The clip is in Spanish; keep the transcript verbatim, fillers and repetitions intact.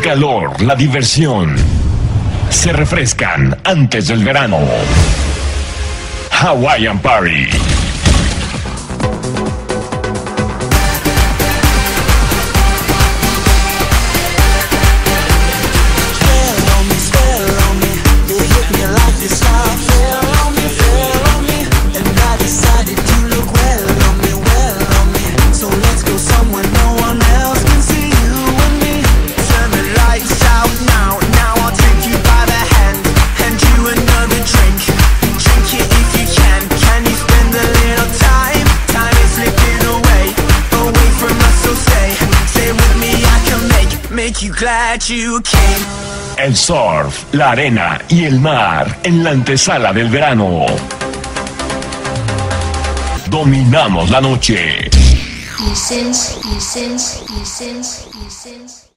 calor, la diversión se refrescan antes del verano. Hawaiian Party. El surf, la arena y el mar en la antesala del verano. Dominamos la noche. Essence, essence, essence, essence.